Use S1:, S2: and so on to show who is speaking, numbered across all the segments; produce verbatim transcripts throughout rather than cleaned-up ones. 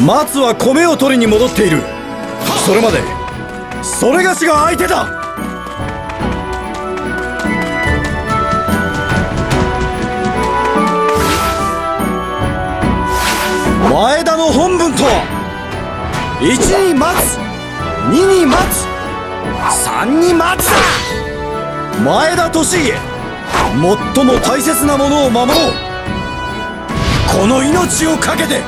S1: 松は米を取りに戻っている。それまでそれがしが相手だ。前田の本分とはいちに待つ、にに待つ、さんに待つだ。前田利家、最も大切なものを守ろう。この命を懸けて。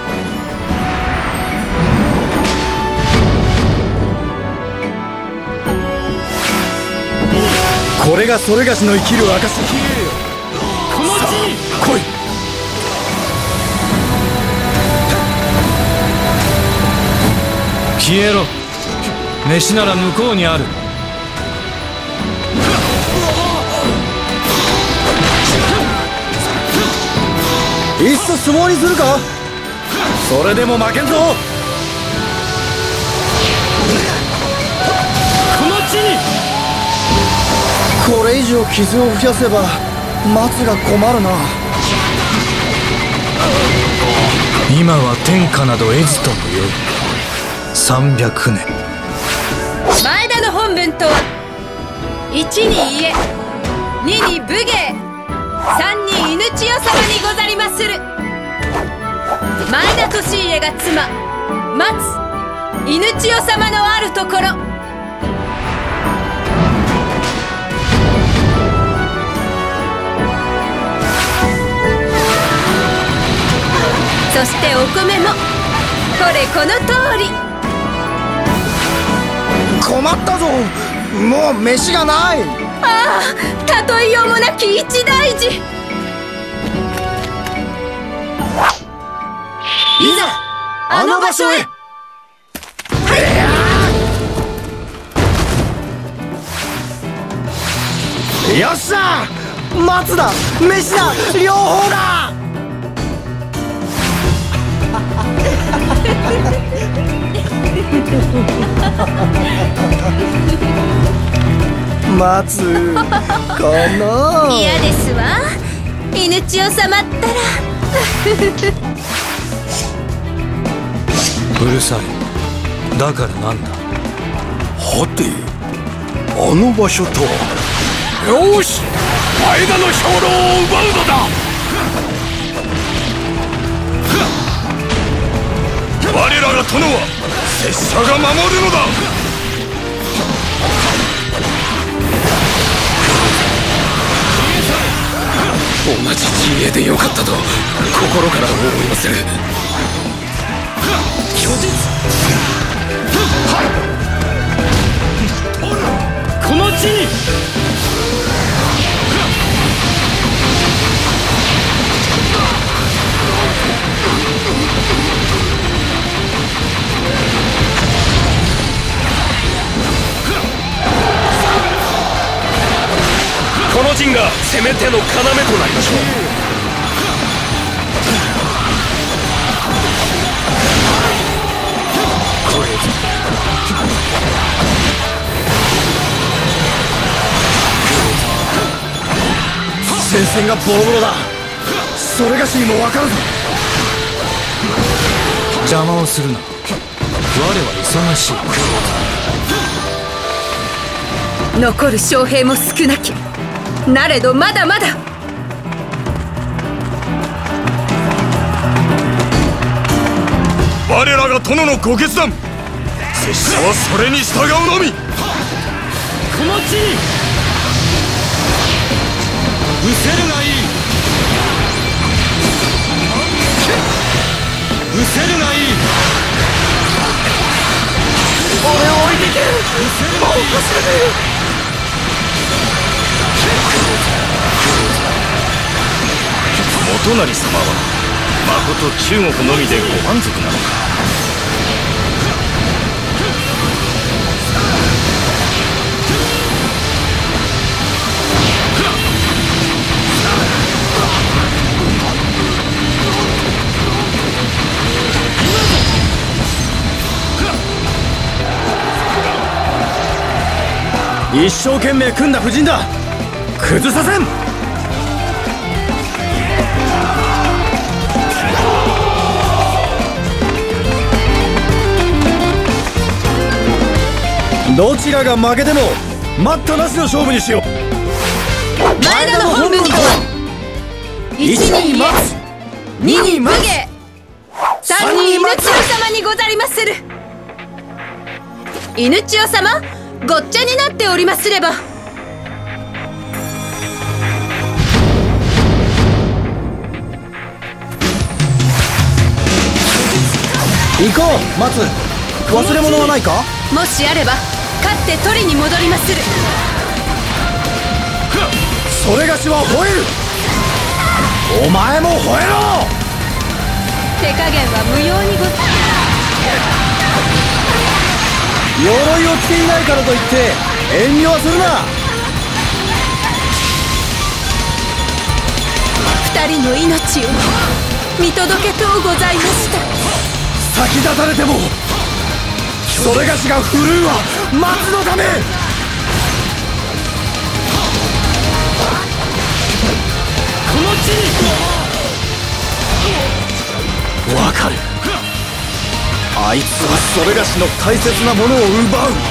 S1: これがそれがしの生きる証。この地に来い。
S2: 消えろ。飯なら向こうにある。
S1: いっそ相撲にするか。それでも負けんぞ。
S2: この地に。
S1: これ以上傷を増やせば松が困るな。
S2: 今は天下など得ずともよい。さんびゃくねん。
S3: 前田の本分とはいちに家、にに武芸、さんに犬千代様にござりまする。前田利家が妻松犬千代様のあるところ。そしてお米もこれこの通り。
S1: 困ったぞ、もう飯がない。
S3: ああ、例えようもなき一大事。い
S1: ざあの場所へ。よっしゃ、松だ、飯だ、両方だ。松この
S3: 嫌ですわ、犬千代様ったら。
S2: うるさい。だからなんだ。
S4: はて、あの場所とは。よし、前田の兵糧を奪うのだ。我らが殿は拙者が守るのだ。同じ陣営でよかったと心から思いまする。拒絶。
S2: この地に。
S4: この陣が攻め手の要となりましょう。これぞ
S1: 戦線がボロボロだ。それがしにも分かるぞ。
S2: 邪魔をするな。我は忙しい。
S3: 残る将兵も少なき。なれどまだまだ。
S4: 我らが殿のご決断。拙者はそれに従うのみ。
S2: この地に。失せるがいい。失せるがいい。
S1: 俺を置いてけ。もう走れねえ。
S4: 元就様はまこと中国のみでご満足なのか。
S1: 一生懸命組んだ布陣だ。崩させん。 どちらが負けても待ったなしの勝負にしよう。
S3: 前田の本分とは、いちに家、にに武芸、さんに犬千代様にござりまする。犬千代様、ごっちゃになっておりますれば。
S1: 行こう松。忘れ物はないか。
S3: もしあれば勝って取りに戻りまする。
S1: それがしは吠える。お前も吠えろ。
S3: 手加減は無用にござる。
S1: 鎧を着ていないからといって遠慮はするな。
S3: 二人の命を見届けとうございました。
S1: 先立たれてもそれがしが振るうは松のため。この地にわかる。あいつはそれがしの大切なものを奪う。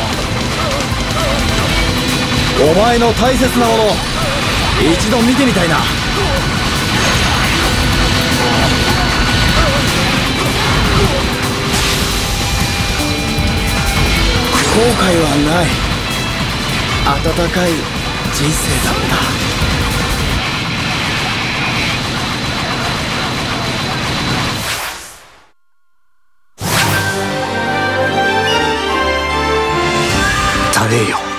S1: お前の大切なもの一度見てみたいな。後悔はない。温かい人生だった。
S2: 垂れよ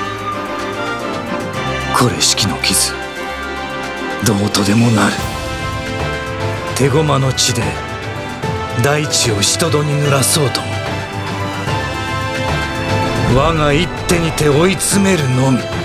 S2: これしきの傷、どうとでもなる。手駒の血で大地を人戸に濡らそうとも我が一手にて追い詰めるのみ。